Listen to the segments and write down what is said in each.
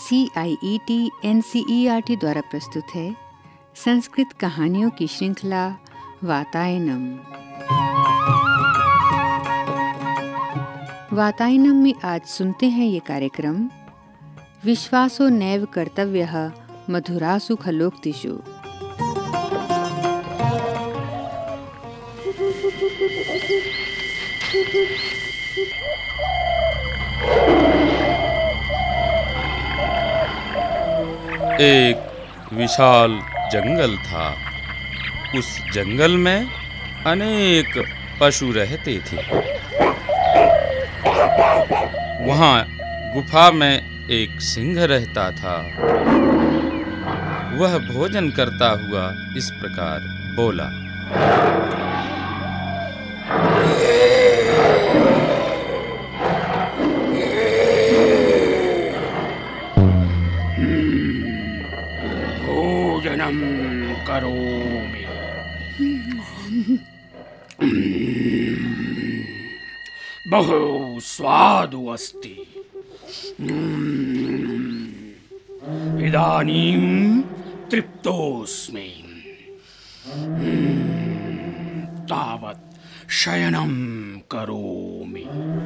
CIET NCERT द्वारा प्रस्तुत है संस्कृत कहानियों की श्रृंखला वातायनम। वातायनम में आज सुनते हैं ये कार्यक्रम विश्वासो नैव कर्तव्यः मधुरासु खलोक्तिषु। एक विशाल जंगल था। उस जंगल में अनेक पशु रहते थे। वहाँ गुफा में एक सिंह रहता था। वह भोजन करता हुआ इस प्रकार बोला, भोजनम करोमि। बहु स्वादु अस्ति। इदानीं तृप्तोऽस्मि। तावत् शयनं करोमि।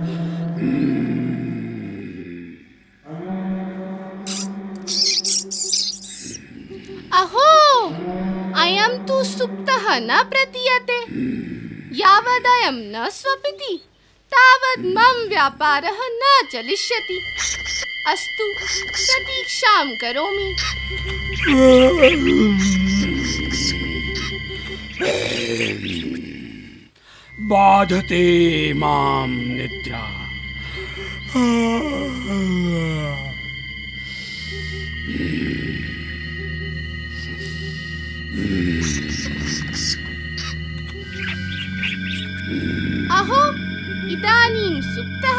अहो, अयं तु सुप्तः न प्रतीयते। यावदयं न स्वपिति तावत् मम व्यापारः न चलिष्यति। अस्तु, प्रतीक्षां करोमि। बाधते मां निद्रा। अहो, इदानीं सुप्तः।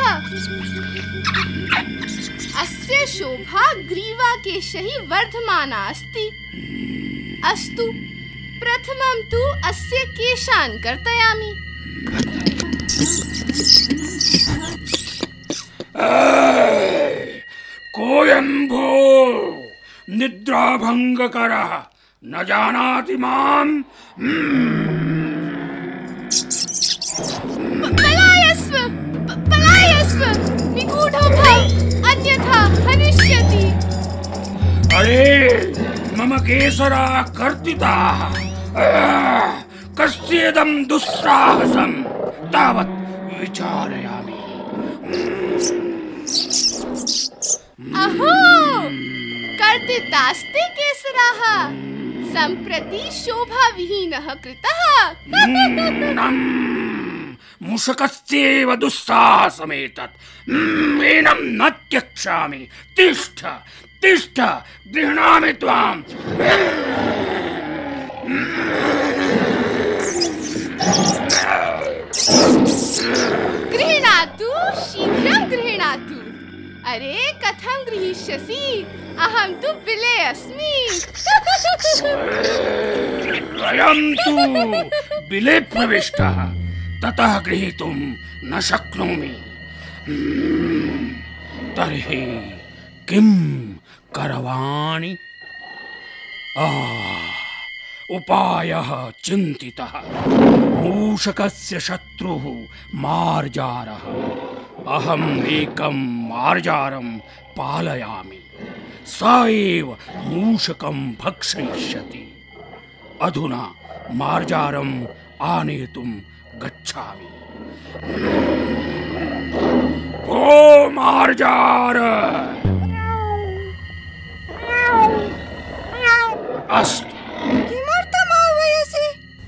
अस्य शोभा ग्रीवाकेशैः वर्धमाना अस्ति। अस्तु, प्रथमं तु अस्य केशान् कर्तयामि। कोऽयं भो निद्राभङ्गकरः न जानाति मां। पलायस्व, पलायस्व, निगूढो भव, अन्यथा हनिष्यति। अरे, मम केसराः कर्तिताः। कस्येदं दुस्साहसं तावत् विचारयामि। अहो, कर्तितास्ते केसराः। सम्प्रति शोभाविहीनः कृतः। मुषकस्येव दुस्साहसमेतत्। एनं न त्यक्ष्यामि। तिष्ठ, तिष्ठ, गृह्णामि त्वाम्। गृह्णातु, शीघ्रं गृह्णातु। अरे, कथं गृहीष्यसि? अहं तु बिले अस्मि। अयं तु बिले प्रविष्टः, ततः गृहीतुं न शक्नोमि। तर्हि किं करवाणि? उपायः चिन्तितः। मूषकस्य शत्रुः मार्जारः। अहम् एकं मार्जारं पालयामि। स एव मूषकं भक्षयिष्यति। अधुना मार्जारम् आनेतुं गच्छामि। ओ मार्जार! अस्तु। किमर्थम् आह्वयसि?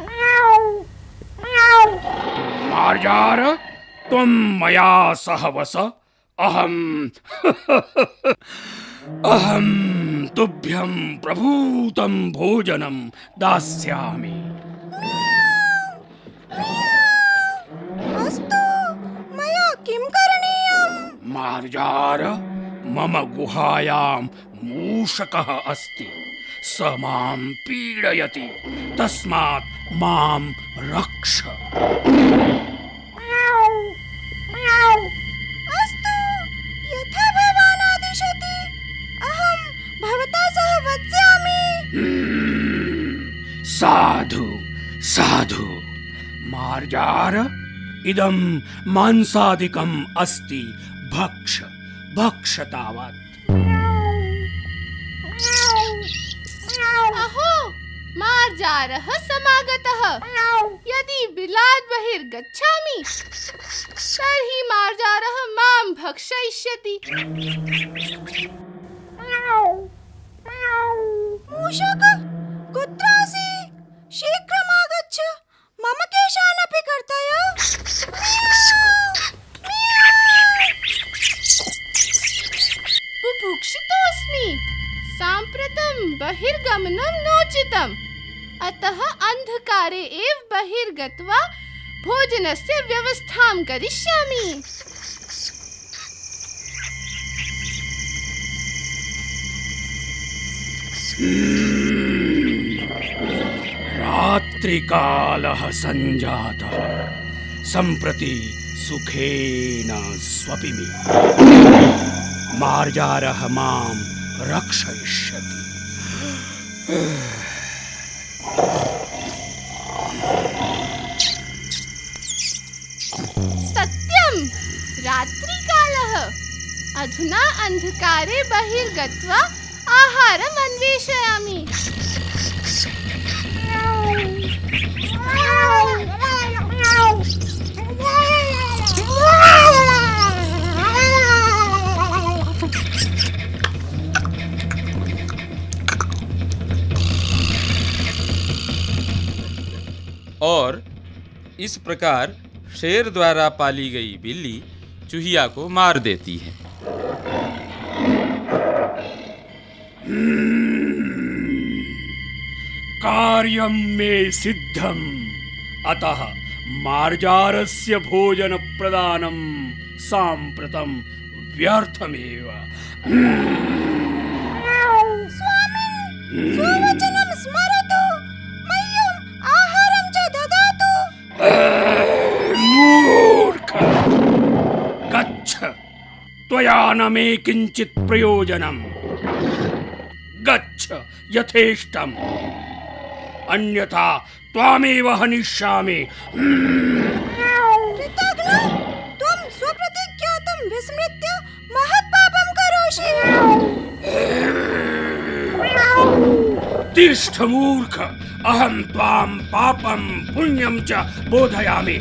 मार्जार, त्वं मया सह वस। अहं तुभ्यं प्रभूतं भोजनं दास्यामि। अस्तु, मया किं करणीयम्? मार्जार, मम गुहायां मूषकः अस्ति। स मां पीडयति। तस्मात् मां रक्ष। अस्तु, यथा भवान् आदिशति। अहं साधु साधु मार्जार इदं मांसादिकम् अस्ति भक्ष भक्ष तावत्। अहो मार्जारः समागतः। यदि बिलात् बहिर्गच्छामि तर्हि मार्जारः मां भक्षयिष्यति। मूषक कुत्र असि? शीघ्रम् आगच्छ, मम केशानपि कर्तय। बुभुक्षितोऽस्मि, साम्प्रतं बहिर्गमनं नोचितम्, अतः अन्धकारे एव बहिर्गत्वा भोजनस्य व्यवस्थां करिष्यामि। रात्रिकालः सञ्जातः, सम्प्रति सुखेन स्वपिमि। मार्जारः मां रक्षयिष्यति। सत्यं, रात्रिकालः। अधुना अन्धकारे बहिर्गत्वा आहारम् अन्वेषयामि। और इस प्रकार शेर द्वारा पाली गई बिल्ली चूहिया को मार देती है। कार्यं मे सिद्धम्, अतः मार्जारस्य भोजन प्रदानं साम्प्रतं व्यर्थमेव। स्वामिन्, स्ववचनं स्मरतु, मह्यम् आहारं च ददातु। मूर्ख, गच्छ, त्वया न मे किञ्चित् प्रयोजनम्। गच्छ यथेष्टम्, अन्यथा त्वामेव हनिष्यामि। कृतघ्न, त्वं स्वप्रतिज्ञातं विस्मृत्य महत्पापं करोषि। तिष्ठ मूर्ख, अहं त्वां पापं पुण्यं च बोधयामि।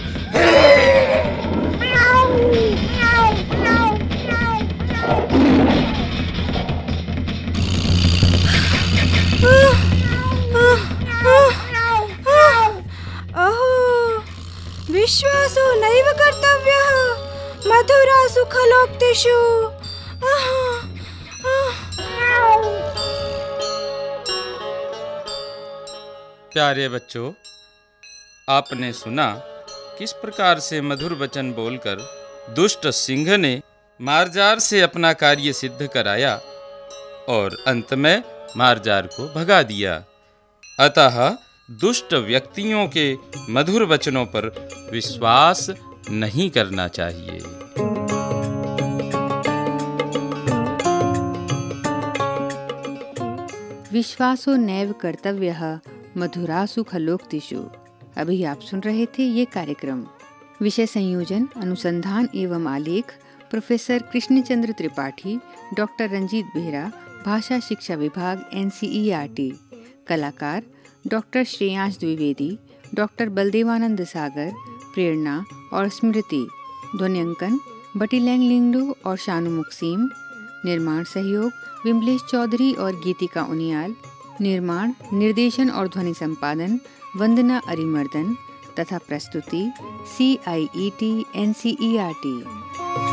अहो, विश्वासो नैव कर्तव्यः मधुरासु खलोक्तिषु। प्यारे बच्चों, आपने सुना किस प्रकार से मधुर वचन बोलकर दुष्ट सिंह ने मार्जार से अपना कार्य सिद्ध कराया और अंत में मार्जार को भगा दिया। अतः दुष्ट व्यक्तियों के मधुर वचनों पर विश्वास नहीं करना चाहिए। विश्वासो नैव कर्तव्यः मधुरासु खलोक्तिषु। अभी आप सुन रहे थे ये कार्यक्रम। विषय संयोजन, अनुसंधान एवं आलेख प्रोफेसर कृष्णचंद्र त्रिपाठी, डॉक्टर रंजीत बेहरा, भाषा शिक्षा विभाग NCERT। कलाकार डॉक्टर श्रेयांश द्विवेदी, डॉक्टर बलदेवानंद सागर, प्रेरणा और स्मृति। ध्वन्यांकन बटीलैंग लिंगडो और शानु मुक्सीम। निर्माण सहयोग विमलेश चौधरी और गीतिका उनियाल। निर्माण, निर्देशन और ध्वनि संपादन वंदना अरिमर्दन तथा प्रस्तुति CIET NCERT।